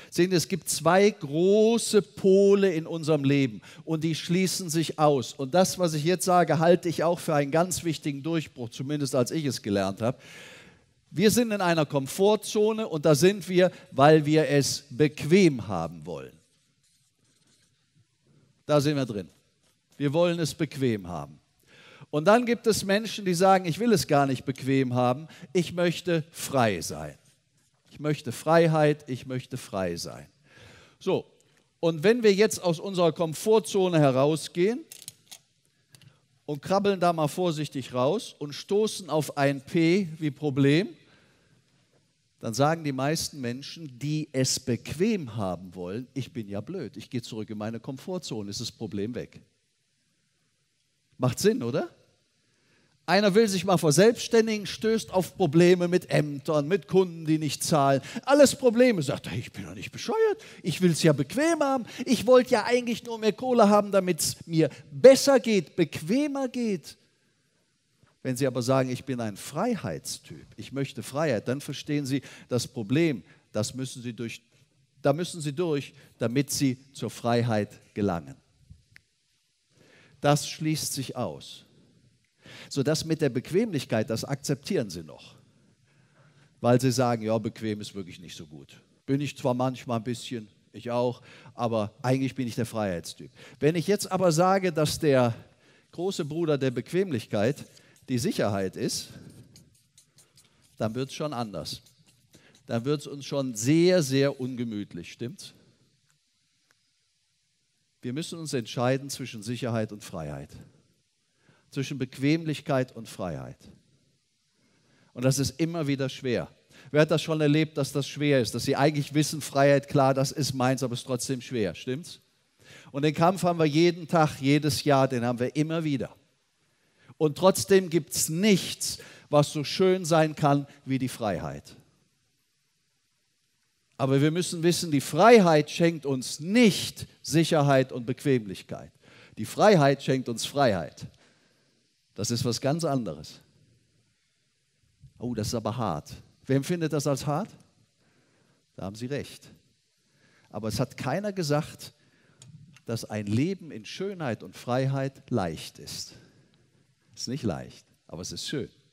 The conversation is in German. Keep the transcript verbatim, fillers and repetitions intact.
Sehen Sie, es gibt zwei große Pole in unserem Leben und die schließen sich aus. Und das, was ich jetzt sage, halte ich auch für einen ganz wichtigen Durchbruch, zumindest als ich es gelernt habe. Wir sind in einer Komfortzone und da sind wir, weil wir es bequem haben wollen. Da sind wir drin. Wir wollen es bequem haben. Und dann gibt es Menschen, die sagen, ich will es gar nicht bequem haben, ich möchte frei sein. Ich möchte Freiheit, ich möchte frei sein. So, und wenn wir jetzt aus unserer Komfortzone herausgehen und krabbeln da mal vorsichtig raus und stoßen auf ein P wie Problem, dann sagen die meisten Menschen, die es bequem haben wollen, ich bin ja blöd, ich gehe zurück in meine Komfortzone, ist das Problem weg. Macht Sinn, oder? Einer will sich mal verselbstständigen, stößt auf Probleme mit Ämtern, mit Kunden, die nicht zahlen. Alles Probleme. Sagt er, ich bin doch nicht bescheuert, ich will es ja bequem haben. Ich wollte ja eigentlich nur mehr Kohle haben, damit es mir besser geht, bequemer geht. Wenn Sie aber sagen, ich bin ein Freiheitstyp, ich möchte Freiheit, dann verstehen Sie das Problem, das müssen Sie durch, da müssen Sie durch, damit Sie zur Freiheit gelangen. Das schließt sich aus. So, das mit der Bequemlichkeit, das akzeptieren Sie noch, weil Sie sagen, ja, bequem ist wirklich nicht so gut. Bin ich zwar manchmal ein bisschen, ich auch, aber eigentlich bin ich der Freiheitstyp. Wenn ich jetzt aber sage, dass der große Bruder der Bequemlichkeit die Sicherheit ist, dann wird es schon anders. Dann wird es uns schon sehr, sehr ungemütlich, stimmt's? Wir müssen uns entscheiden zwischen Sicherheit und Freiheit. Zwischen Bequemlichkeit und Freiheit. Und das ist immer wieder schwer. Wer hat das schon erlebt, dass das schwer ist? Dass Sie eigentlich wissen, Freiheit, klar, das ist meins, aber es ist trotzdem schwer, stimmt's? Und den Kampf haben wir jeden Tag, jedes Jahr, den haben wir immer wieder. Und trotzdem gibt es nichts, was so schön sein kann wie die Freiheit. Aber wir müssen wissen, die Freiheit schenkt uns nicht Sicherheit und Bequemlichkeit. Die Freiheit schenkt uns Freiheit. Das ist was ganz anderes. Oh, das ist aber hart. Wer empfindet das als hart? Da haben Sie recht. Aber es hat keiner gesagt, dass ein Leben in Schönheit und Freiheit leicht ist. Es ist nicht leicht, aber es ist schön.